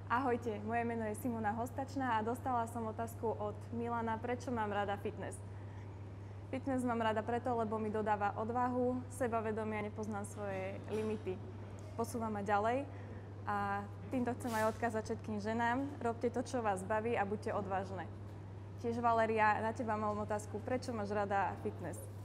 Ahojte, moje meno je Simona Hostačná a dostala som otázku od Milana, prečo mám rada fitness. Fitness mám rada preto, lebo mi dodáva odvahu, sebavedomie a nepoznám svoje limity. Posúva ma ďalej a týmto chcem aj odkázať všetkým ženám. Robte to, čo vás baví a buďte odvážne. Tiež Valerija, na teba mám otázku, prečo máš rada fitness?